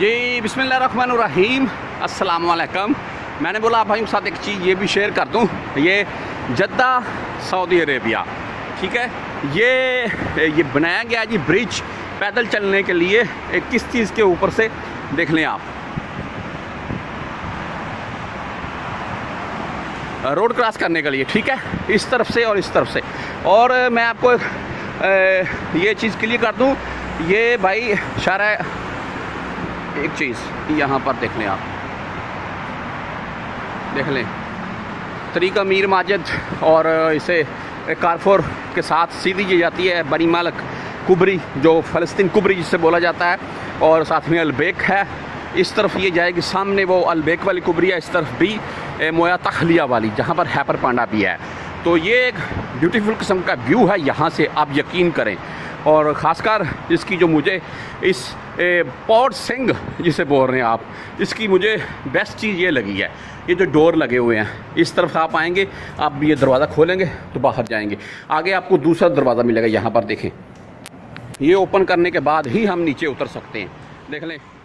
जी बिस्मिल्लाहिर्रहमानिर्रहीम, अस्सलाम वालेकुम। मैंने बोला आप भाइयों के साथ एक चीज़ ये भी शेयर कर दूँ। ये जद्दा सऊदी अरेबिया, ठीक है। ये बनाया गया जी ब्रिज पैदल चलने के लिए, किस चीज़ के ऊपर से देख लें आप, रोड क्रॉस करने के लिए, ठीक है, इस तरफ से और इस तरफ से। और मैं आपको ये चीज़ क्लियर कर दूँ, ये भाई शारा एक चीज़ यहाँ पर देख लें आप, देख लें तरीका मीर माजिद, और इसे कारफोर के साथ सीधी की जाती है बनी मालक कुबरी, जो फ़लस्तीन कुबरी जिससे बोला जाता है, और साथ में अलबेक है। इस तरफ ये जाएगी, सामने वो अलबेक वाली कुबरी है, इस तरफ भी मोया तखलिया वाली, जहाँ पर हैपर पांडा भी है। तो ये एक ब्यूटीफुल किस्म का व्यू है यहाँ से, आप यकीन करें। और ख़ासकर इसकी जो मुझे इस पॉट सिंग जिसे बोल रहे हैं आप, इसकी मुझे बेस्ट चीज़ ये लगी है, ये जो डोर लगे हुए हैं, इस तरफ आप आएंगे, आप ये दरवाज़ा खोलेंगे तो बाहर जाएंगे, आगे आपको दूसरा दरवाज़ा मिलेगा। यहाँ पर देखें, ये ओपन करने के बाद ही हम नीचे उतर सकते हैं, देख लें।